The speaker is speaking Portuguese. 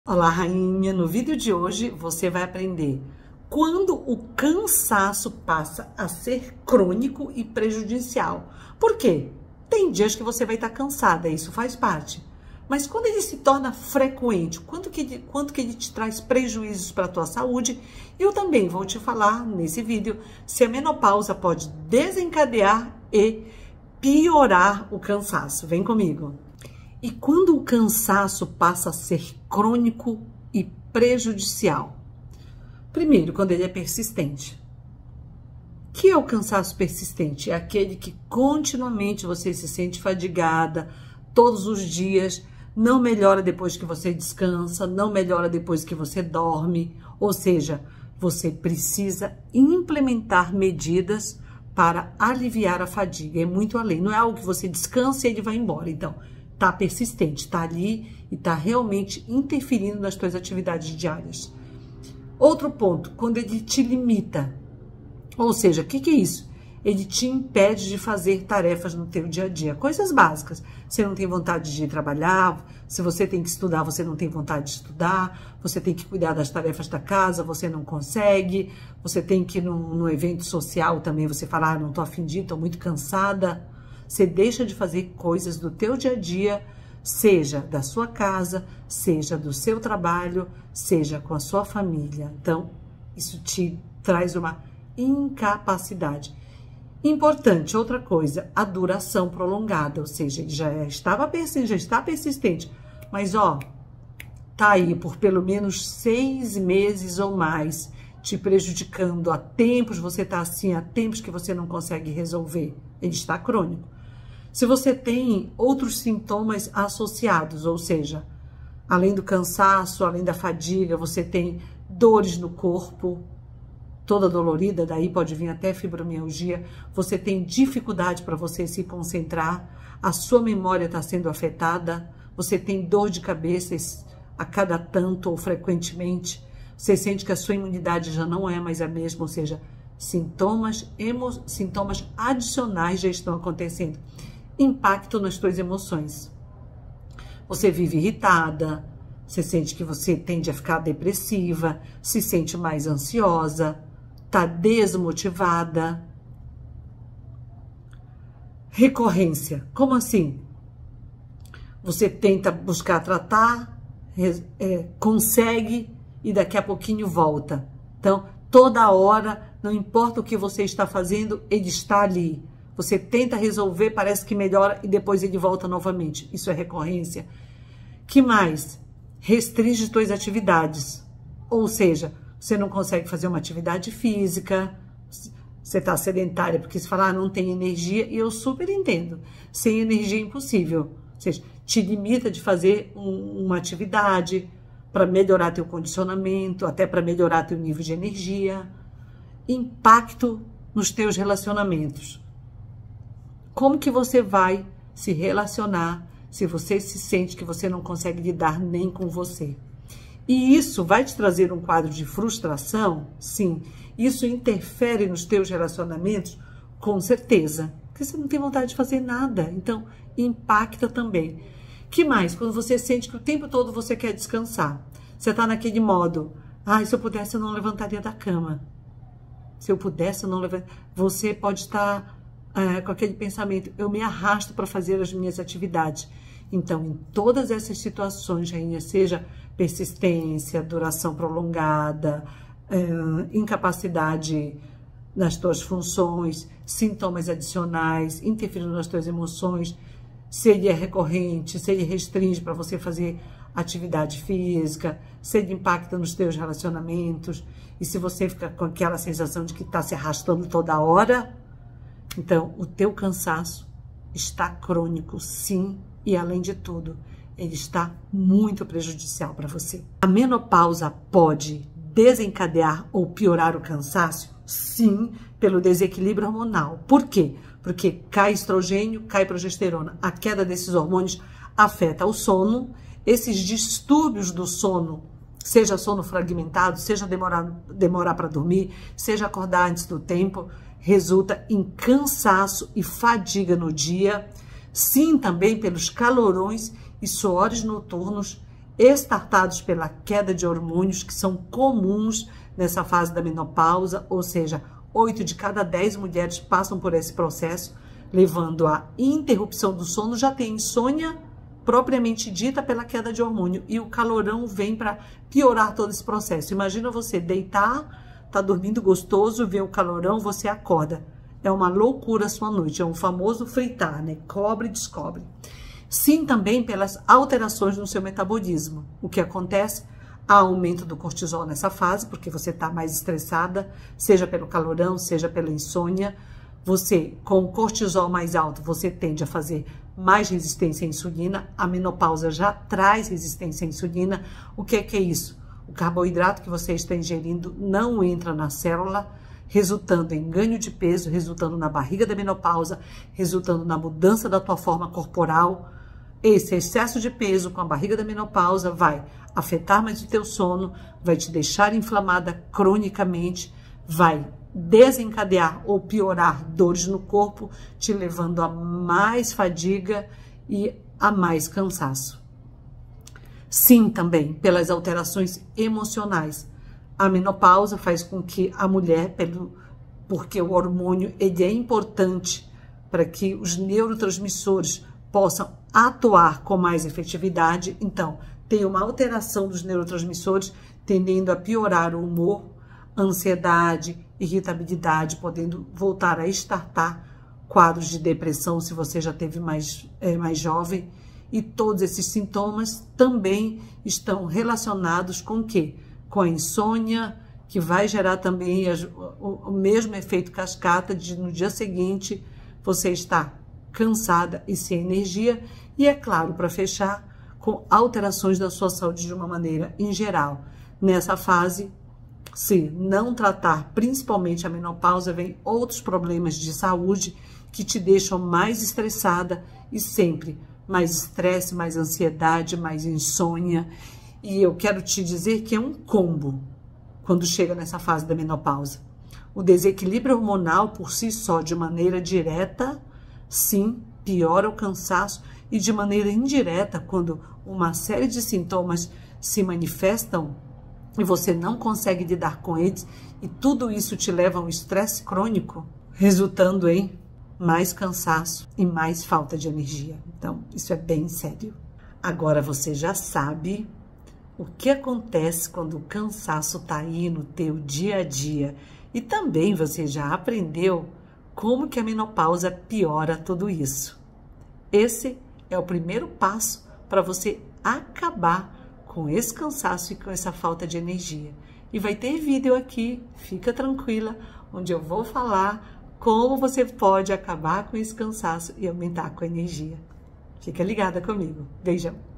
Olá, rainha! No vídeo de hoje você vai aprender quando o cansaço passa a ser crônico e prejudicial. Por quê? Tem dias que você vai estar cansada, isso faz parte. Mas quando ele se torna frequente, quanto que ele te traz prejuízos para a tua saúde? Eu também vou te falar nesse vídeo se a menopausa pode desencadear e piorar o cansaço. Vem comigo! E quando o cansaço passa a ser crônico e prejudicial? Primeiro, quando ele é persistente. O que é o cansaço persistente? É aquele que continuamente você se sente fadigada, todos os dias, não melhora depois que você descansa, não melhora depois que você dorme. Ou seja, você precisa implementar medidas para aliviar a fadiga. É muito além, não é algo que você descansa e ele vai embora. Então, tá persistente, tá ali e tá realmente interferindo nas tuas atividades diárias. Outro ponto, quando ele te limita. Ou seja, o que é isso? Ele te impede de fazer tarefas no teu dia a dia, coisas básicas. Você não tem vontade de ir trabalhar, se você tem que estudar, você não tem vontade de estudar, você tem que cuidar das tarefas da casa, você não consegue, você tem que ir num evento social também, você fala, não tô a fim de ir, tô muito cansada. Você deixa de fazer coisas do teu dia a dia, seja da sua casa, seja do seu trabalho, seja com a sua família. Então, isso te traz uma incapacidade. Importante, outra coisa, a duração prolongada, ou seja, ele já está persistente, mas ó, tá aí por pelo menos 6 meses ou mais, te prejudicando. Há tempos você tá assim, há tempos que você não consegue resolver. Ele está crônico. Se você tem outros sintomas associados, ou seja, além do cansaço, além da fadiga, você tem dores no corpo, toda dolorida, daí pode vir até fibromialgia, você tem dificuldade para você se concentrar, a sua memória está sendo afetada, você tem dor de cabeça a cada tanto ou frequentemente, você sente que a sua imunidade já não é mais a mesma, ou seja, sintomas adicionais já estão acontecendo. Impacto nas tuas emoções. Você vive irritada, você sente que você tende a ficar depressiva, se sente mais ansiosa, tá desmotivada. Recorrência. Como assim? Você tenta buscar tratar, consegue e daqui a pouquinho volta. Então, toda hora, não importa o que você está fazendo, ele está ali. Você tenta resolver, parece que melhora e depois ele volta novamente. Isso é recorrência. Que mais? Restringe suas atividades. Ou seja, você não consegue fazer uma atividade física, você está sedentária porque você fala, não tem energia, e eu super entendo. Sem energia é impossível. Ou seja, te limita de fazer uma atividade para melhorar teu condicionamento, até para melhorar teu nível de energia. Impacto nos teus relacionamentos. Como que você vai se relacionar se você se sente que você não consegue lidar nem com você? E isso vai te trazer um quadro de frustração? Sim. Isso interfere nos teus relacionamentos? Com certeza. Porque você não tem vontade de fazer nada. Então, impacta também. Que mais? Quando você sente que o tempo todo você quer descansar. Você está naquele modo, se eu pudesse eu não levantaria da cama. Se eu pudesse eu não levantaria. Você pode estar com aquele pensamento, eu me arrasto para fazer as minhas atividades. Então, em todas essas situações, rainha, seja persistência, duração prolongada, incapacidade nas tuas funções, sintomas adicionais, interferindo nas tuas emoções, se ele é recorrente, se ele restringe para você fazer atividade física, se ele impacta nos teus relacionamentos, e se você fica com aquela sensação de que está se arrastando toda hora, então, o teu cansaço está crônico, sim, e além de tudo, ele está muito prejudicial para você. A menopausa pode desencadear ou piorar o cansaço? Sim, pelo desequilíbrio hormonal. Por quê? Porque cai estrogênio, cai progesterona. A queda desses hormônios afeta o sono. Esses distúrbios do sono, seja sono fragmentado, seja demorar para dormir, seja acordar antes do tempo, resulta em cansaço e fadiga no dia. Sim, também pelos calorões e suores noturnos, estartados pela queda de hormônios que são comuns nessa fase da menopausa, ou seja, 8 de cada 10 mulheres passam por esse processo, levando à interrupção do sono. Já tem insônia propriamente dita pela queda de hormônio, e o calorão vem para piorar todo esse processo. Imagina você deitar, tá dormindo gostoso, vê o calorão, você acorda. É uma loucura a sua noite, é um famoso fritar, né? Cobre e descobre. Sim, também pelas alterações no seu metabolismo. O que acontece? Há aumento do cortisol nessa fase, porque você está mais estressada, seja pelo calorão, seja pela insônia. Você, com o cortisol mais alto, você tende a fazer mais resistência à insulina. A menopausa já traz resistência à insulina. O que é isso? O carboidrato que você está ingerindo não entra na célula, resultando em ganho de peso, resultando na barriga da menopausa, resultando na mudança da tua forma corporal. Esse excesso de peso com a barriga da menopausa vai afetar mais o teu sono, vai te deixar inflamada cronicamente, vai desencadear ou piorar dores no corpo, te levando a mais fadiga e a mais cansaço. Sim, também pelas alterações emocionais. A menopausa faz com que a mulher, porque o hormônio ele é importante para que os neurotransmissores possam atuar com mais efetividade, então tem uma alteração dos neurotransmissores, tendendo a piorar o humor, ansiedade, irritabilidade, podendo voltar a estartar quadros de depressão se você já teve mais jovem. E todos esses sintomas também estão relacionados com o quê? Com a insônia, que vai gerar também o mesmo efeito cascata de no dia seguinte você estar cansada e sem energia. E é claro, para fechar, com alterações da sua saúde de uma maneira em geral. Nessa fase, se não tratar principalmente a menopausa, vem outros problemas de saúde que te deixam mais estressada e sempre mais estresse, mais ansiedade, mais insônia. E eu quero te dizer que é um combo quando chega nessa fase da menopausa. O desequilíbrio hormonal por si só, de maneira direta, sim, piora o cansaço, e de maneira indireta, quando uma série de sintomas se manifestam e você não consegue lidar com eles, e tudo isso te leva a um estresse crônico, resultando em mais cansaço e mais falta de energia. Então, isso é bem sério. Agora você já sabe o que acontece quando o cansaço está aí no teu dia a dia. E também você já aprendeu como que a menopausa piora tudo isso. Esse é o primeiro passo para você acabar com esse cansaço e com essa falta de energia. E vai ter vídeo aqui, fica tranquila, onde eu vou falar como você pode acabar com esse cansaço e aumentar com a energia. Fica ligada comigo. Beijão!